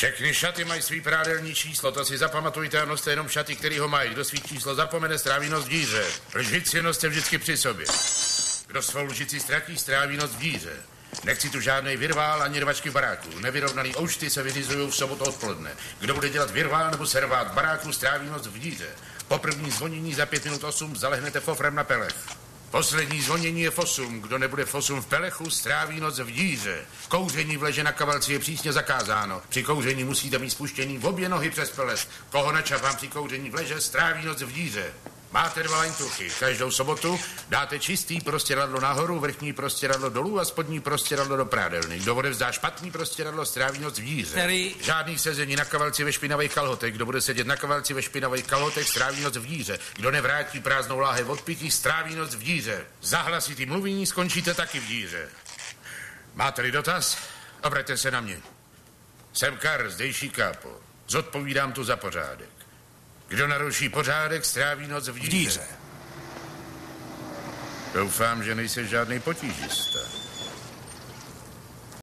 Všechny šaty mají svý prádelní číslo, to si zapamatujte a noste jenom šaty, který ho mají. Kdo svý číslo zapomene, stráví noc v díře. Lžici noste vždycky při sobě. Kdo svou lžici ztratí, stráví noc v díře. Nechci tu žádnej virvál ani rvačky v baráku. Nevyrovnaný oušty se vyřizují v sobotu odpoledne. Kdo bude dělat virvál nebo servát v baráku, stráví noc v díře. Po první zvonění za 5 minut 8 zalehnete fofrem na pelech. Poslední zvonění je v 8. Kdo nebude v 8 v pelechu, stráví noc v díře. Kouření v leže na kavalci je přísně zakázáno. Při kouření musíte mít spuštěný v obě nohy přes peles. Koho načapám při kouření v leže, stráví noc v díře. Máte 2 laňtuchy. Každou sobotu dáte čistý prostěradlo nahoru, vrchní prostěradlo dolů a spodní prostěradlo do prádelny. Kdo odevzdá špatný prostěradlo, stráví noc v díře. Který... Žádný sezení na kavalci ve špinavých kalhotech. Kdo bude sedět na kavalci ve špinavých kalhotech, stráví noc v díře. Kdo nevrátí prázdnou láhev od pití, stráví noc v díře. Za hlasitý mluvění skončíte taky v díře. Máte-li dotaz? Obraťte se na mě. Jsem Karl, zdejší kápo. Zodpovídám tu za pořádek. Kdo naruší pořádek, stráví noc v díře. V díře. Doufám, že nejsi žádný potížista.